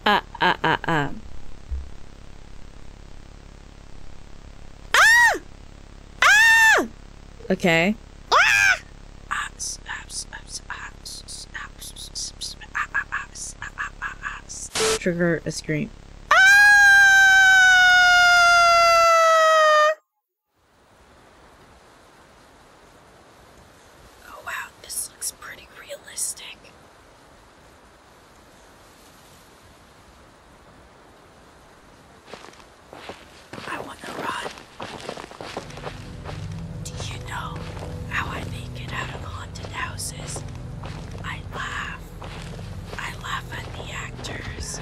Ah! Okay. Trigger a scream. Oh wow, this looks pretty realistic. I want to run. Do you know how I make it out of haunted houses? I laugh. I laugh at the actors.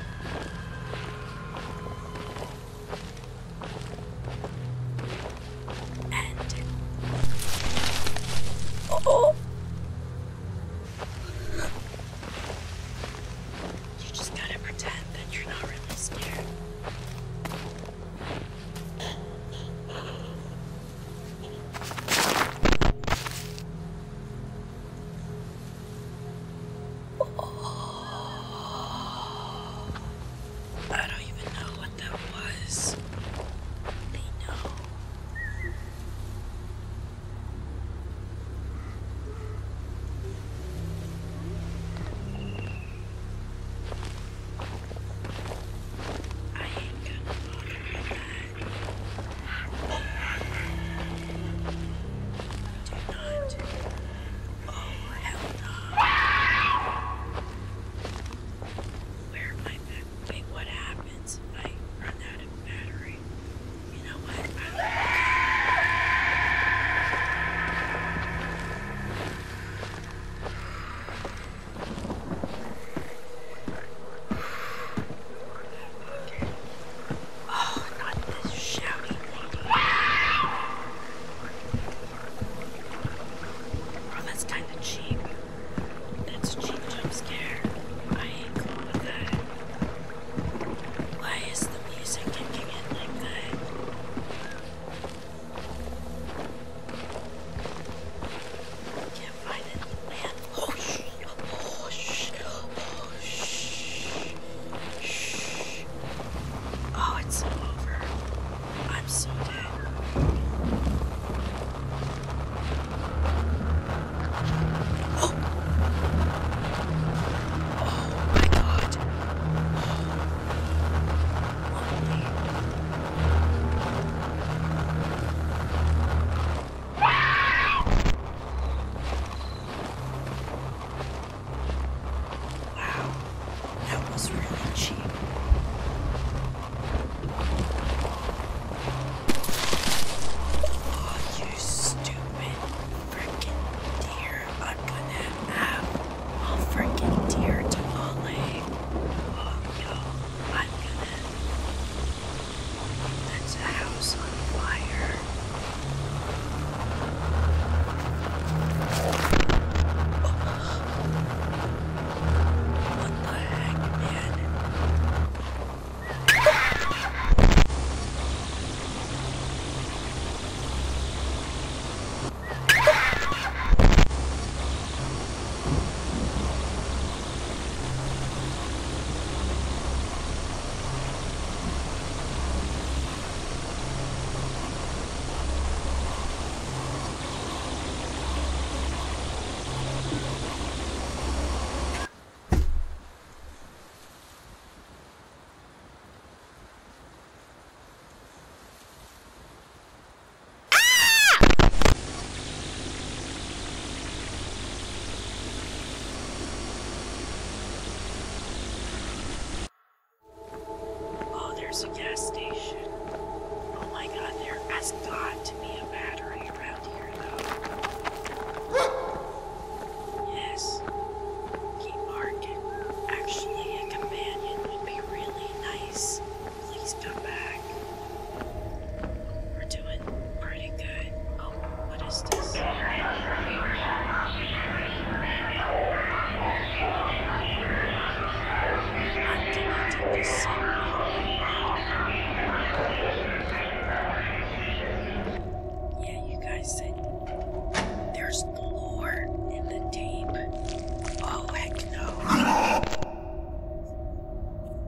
And... Oh! You just gotta pretend that you're not really scared. I don't even know what that was. They know. I ain't gonna bother with that. Do not. Oh, hell no. Where am I? Wait, what happens if I run out of battery? You know what? Oh, not this shouty lady. Oh, that's kind of cheap. That's a cheap jump scare. I ain't cool with that. Why is the music kicking in like that? Can't find it. Man. Oh, shh. Oh, shh. Oh, shh. Shh. Oh, it's over. I'm so dead. Oh. Oh my god. Lonely. Wow, that was really cheap. Oh, you stupid frickin' deer. I'm gonna have a frickin' deer tamale. Oh no, I'm gonna... That's a house on fire. What the heck, man? Oh, there's a gas station. Oh my god, there has got to be a battery around here, though. Yes. Keep barking. Actually, a companion would be really nice. Please come back. We're doing pretty good. Oh, what is this? I'm connected to Siri. Yeah, you guys said there's lore in the tape. Oh, heck no.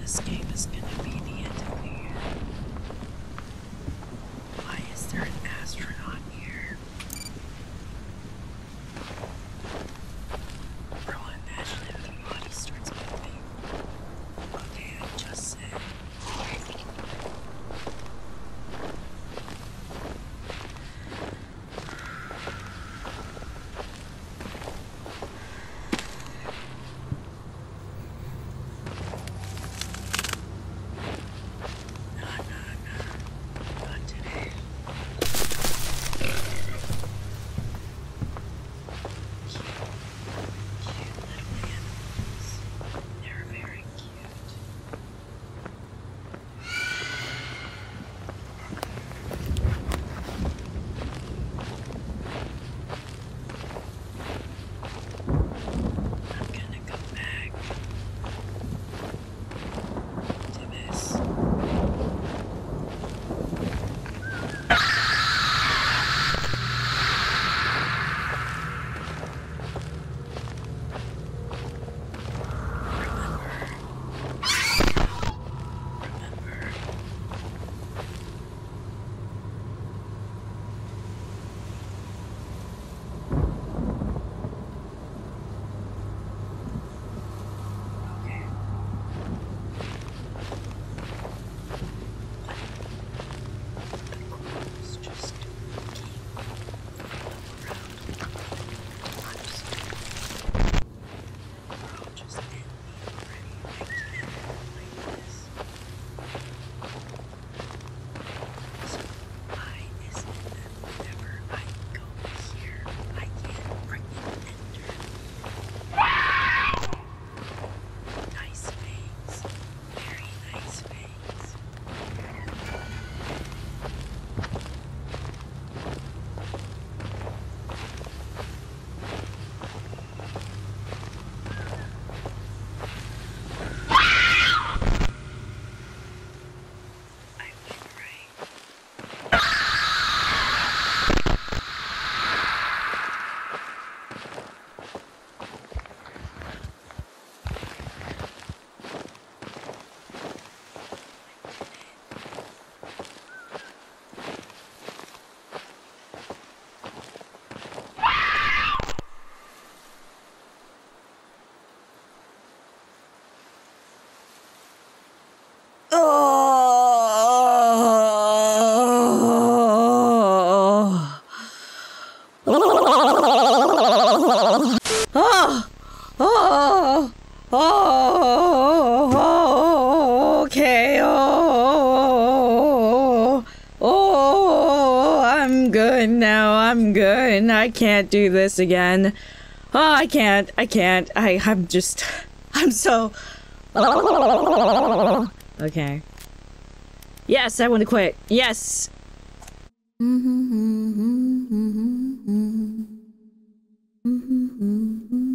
this game is gonna be the end of the year. Why is there an astronaut here? Bro, imagine if the body starts moving. Okay, I just said. Not today. Cute little animals. They're very cute. I'm gonna go back to this. Remember. Okay. The clothes just keep around. I'm just bro, just end me already. I can't like this. So why is it that whenever I go here, I can't freaking enter? Nice fangs. Very nice fangs. I went right. Okay. I'm good now. I'm good. I can't do this again. Oh, I can't. I'm so. Okay. Yes, I want to quit. Yes. Mm-hmm.